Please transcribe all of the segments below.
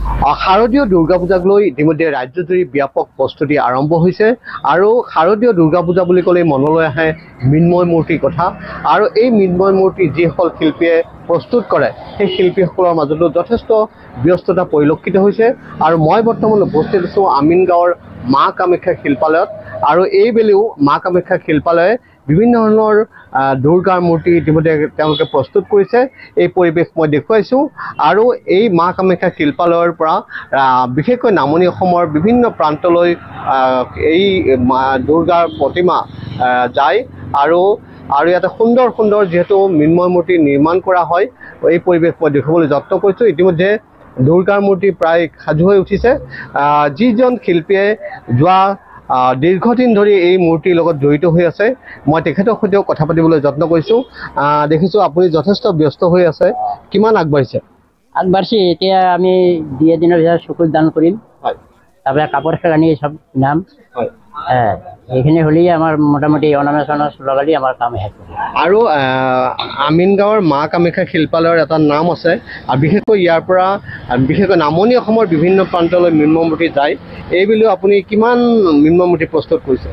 শাৰদীয় দুৰ্গা পূজাক লৈ ইতিমধ্যে ৰাজ্যজুৰি ব্যাপক প্ৰস্তুতি আৰম্ভ হৈছে আৰু শাৰদীয় দুৰ্গা পূজা বুলি ক'লে মনলৈ আহে মৃন্ময় মূৰ্তিৰ কথা আৰু এই মৃন্ময় মূৰ্তি যিসকল শিল্পীয়ে প্ৰস্তুত কৰে সেই শিল্পীসকলৰ মাজতো যথেষ্ট ব্যস্ততা পৰিলক্ষিত হৈছে আৰু মই বৰ্তমান উপস্থিত আছোঁ আমিনগাঁৱৰ মা কামাখ্যা শিল্পালয়ত আৰু এইবেলিও মা কামাখ্যা শিল্পালয়ে বিভিন্ন ধৰণৰ দুৰ্গাৰ মূৰ্তি ইতিমধ্যে তেওঁলোকে প্ৰস্তুত কৰিছে এই পৰিৱেশ মই দেখুৱাইছোঁ আৰু এই মা কামাখ্যা শিল্পালয়ৰ পৰা বিশেষকৈ নামনি অসমৰ বিভিন্ন প্ৰান্তলৈ এই দুৰ্গাৰ প্ৰতিমা যায় আৰু ইয়াতে সুন্দৰ সুন্দৰ যেহেতু মৃন্ময় মূৰ্তি নিৰ্মাণ কৰা হয় এই পৰিৱেশ মই দেখিবলৈ যত্ন কৰিছোঁ ইতিমধ্যে দুৰ্গাৰ মূৰ্তি প্ৰায় সাজু হৈ উঠিছে যিজন শিল্পীয়ে যোৱা দীৰ্ঘদিন ধৰি এই মূৰ্তিৰ লগত জড়িত হৈ আছে মই তেখেতৰ সৈতেও কথা পাতিবলৈ যত্ন কৰিছোঁ দেখিছোঁ আপুনি যথেষ্ট ব্যস্ত হৈ আছে কিমান আগবাঢ়িছে এতিয়া আমি 2 দিনৰ ভিতৰত চকুৰ দান কৰিম তাৰপৰা কাপোৰ কানি সব নাম এইখিনি হ'লেই আমাৰ মোটামুটি অনামেচন লগালি আমাৰ কাম শেষ আৰু আমিনগাঁৱৰ মা কামাখ্যা শিল্পালয়ৰ এটা নাম আছে আৰু বিশেষকৈ ইয়াৰ পৰা বিশেষকৈ নামনি অসমৰ বিভিন্ন প্ৰান্তলৈ মৃন্ময় মূৰ্তি যায় এইবুলিও আপুনি কিমান মৃন্ময় মূৰ্তি প্ৰস্তুত কৰিছে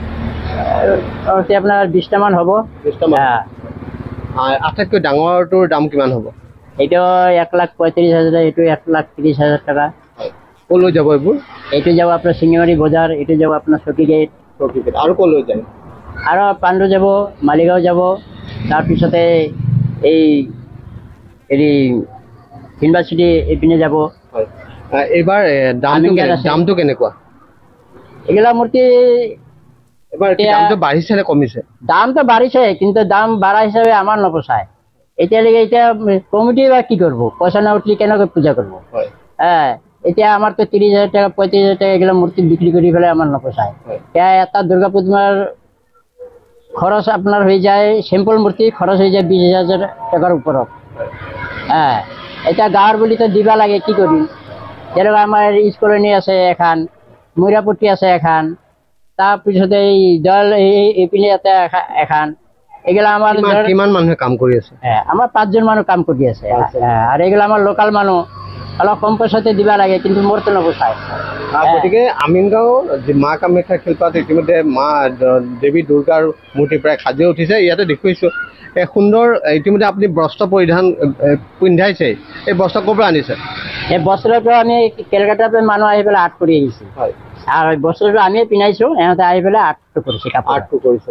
আপোনাৰ 20টামান হ'ব 20টামান আটাইতকৈ ডাঙৰটোৰ দাম কিমান হ'ব এইটো 1,35,000 এইটো 1,30,000 টকা ক'লৈ যাব এইবোৰ এইটো যাব আপোনাৰ শিঙিমাৰী বজাৰ এইটো যাব আপোনাৰ চকী গেট আৰু ক'লৈ যায় আৰু পাণ্ডু যাব মালিগাঁও যাব তাৰপিছতে এই হেৰি ইউনিভাৰ্চিটি এইপিনে যাব এইবাৰ দামটো কেনেকুৱা এইগিলা মূৰ্তি এবাৰ দামটো বাঢ়িছে নে কমিছে দামটো বাঢ়িছে কিন্তু দাম বাঢ়া হিচাপে আমাৰ নপচায় এতিয়ালৈকে এতিয়া কমিটি বা কি কৰিব পইচা নাউঠলি কেনেকৈ পূজা কৰিব এতিয়া আমাৰতো 30,000 টাকা 35,000 টাকা এগুলো মূর্তি বিক্রি করে ফেলে আমার নপোষায় এটা দুর্গা পূজার খরচ আপনার হয়ে যায় সিম্পল মূর্তি খরচ হয়ে যায় 20,000 টাকার উপরত এটা গাঁৱৰ বুলি তো দিবা লাগে কি করি যেরকম আমার স্কুলনি আছে এখন ময়রাপট্টি আছে এখন তাৰপিছতে এই দল এইপিনে এটা এখন এগুলা আমার কিমান মানুহে কাম কৰি আছে আমার 5 জন মানুহ কাম কৰি আছে আর এগুলা আমার লোকাল মানুহ অলপ কম পইচাতে দিবা লাগে কিন্তু মোৰতো নপোচায় গতিকে আমিনগাঁও মা কামাখ্যা শিল্পাত ইতিমধ্যে মা দেৱী দুৰ্গাৰ মূৰ্তি প্ৰায় সাজি উঠিছে ইয়াতে দেখুৱাইছোঁ সুন্দৰ ইতিমধ্যে আপুনি বস্ত্ৰ পৰিধান পিন্ধাইছে এই বস্ত্ৰ ক'ৰ পৰা আনিছে এই বস্ত্ৰটো আমি কেলকাতাৰ পৰা মানুহ আহি পেলাই আৰ্ট কৰি আহিছে আৰু বস্ত্ৰটো আমিয়ে পিন্ধাইছোঁ এহঁতে আহি পেলাই আৰ্টটো কৰিছে আৰ্টটো কৰিছে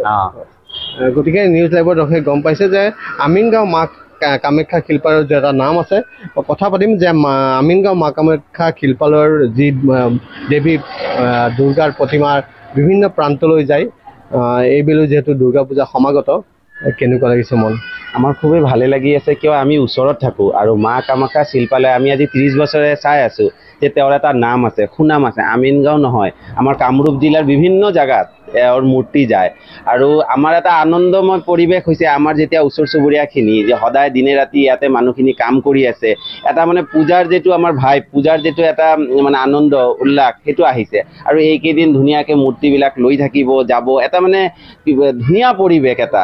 গতিকে নিউজ লাইভৰ দৰ্শকে গম পাইছে যে আমিনগাঁও মা কামাখ্যা শিল্পালয়ৰ যে এটা নাম আছে কথা পাতিম যে আমিনগাঁও মা কামাখ্যা শিল্পালয়ৰ যি দেৱী দুৰ্গাৰ প্ৰতিমাৰ বিভিন্ন প্ৰান্তলৈ যায় এইবেলি যেহেতু দুৰ্গা পূজা সমাগত কেনেকুৱা লাগিছে মন আমাৰ খুবেই ভালে লাগি আছে কিয় আমি ওচৰত থাকোঁ আৰু মা কামাখ্যা শিল্পালয় আমি আজি 30 বছৰে চাই আছোঁ যে তেওঁৰ এটা নাম আছে সুনাম আছে আমিনগাঁও নহয় আমাৰ কামৰূপ জিলাৰ বিভিন্ন জায়গাত এওঁৰ মূৰ্তি যায় আৰু আমাৰ এটা আনন্দময় পৰিৱেশ হৈছে আমাৰ যেতিয়া ওচৰ চুবুৰীয়াখিনি যে সদায় দিনে ৰাতি ইয়াতে মানুহখিনি কাম কৰি আছে এটা মানে পূজাৰ যেটো আমাৰ ভাই পূজাৰ যেটো এটা মানে আনন্দ উল্লাস সেইটো আহিছে আৰু এইকেইদিন ধুনীয়াকৈ মূৰ্তিবিলাক লৈ থাকিব যাব এটা মানে ধুনীয়া পৰিৱেশ এটা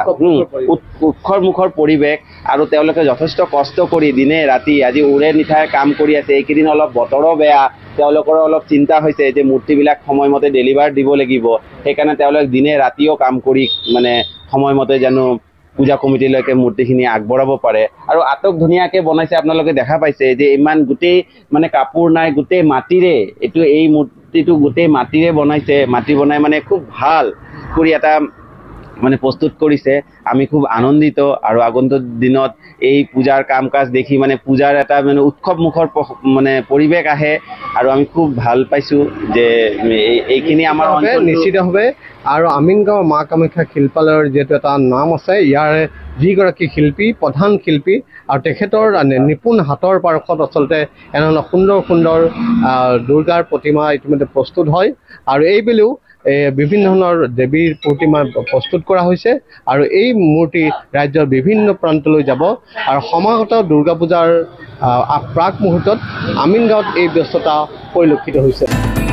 উৎসৰ মুখৰ পৰিৱেশ আৰু তেওঁলোকে যথেষ্ট কষ্ট কৰি দিনে ৰাতি আজি উৰে নিঠাই কাম কৰি আছে এইকেইদিন অলপ বতৰো বেয়া তেওঁলোকৰ অলপ চিন্তা হৈছে যে মূৰ্তিবিলাক সময়মতে ডেলিভাৰ দিব লাগিব সেইকাৰণে তেওঁলোক দিনে ৰাতিও কাম কৰি মানে সময়মতে জানো পূজা কমিটিলৈকে মূৰ্তিখিনি আগবঢ়াব পাৰে আৰু আটক ধুনীয়াকৈ বনাইছে আপোনালোকে দেখা পাইছে যে ইমান গোটেই মানে কাপোৰ নাই গোটেই মাটিৰে এই মূৰ্তিটো গোটেই মাটিৰে বনাইছে মাটি বনাই মানে খুব ভাল কৰি এটা মানে প্ৰস্তুত কৰিছে আমি খুব আনন্দিত আৰু আগন্তুক দিনত এই পূজাৰ কাম কাজ দেখি মানে পূজাৰ এটা মানে উৎসৱ মুখৰ মানে পৰিৱেশ আহে আৰু আমি খুব ভাল পাইছোঁ যে এইখিনি আমাৰ নিশ্চিতভাৱে আৰু আমিনগাঁও মা কামাখ্যা শিল্পালয়ৰ যেটো এটা নাম আছে ইয়াৰে যিগৰাকী শিল্পী প্ৰধান শিল্পী আৰু তেখেতৰ নিপুণ হাতৰ পাৰখত আচলতে এনেধৰণৰ সুন্দৰ সুন্দৰ দুৰ্গাৰ প্ৰতিমা ইতিমধ্যে প্ৰস্তুত হয় আৰু এইবেলিও বিভিন্ন ধৰণৰ দেৱীৰ প্ৰতিমা প্ৰস্তুত কৰা হৈছে আৰু এই মূৰ্তি ৰাজ্যৰ বিভিন্ন প্ৰান্তলৈ যাব আৰু সমাগত দুৰ্গা পূজাৰ প্ৰাক মুহূৰ্তত আমিনগাঁৱত এই ব্যস্ততা পৰিলক্ষিত হৈছে।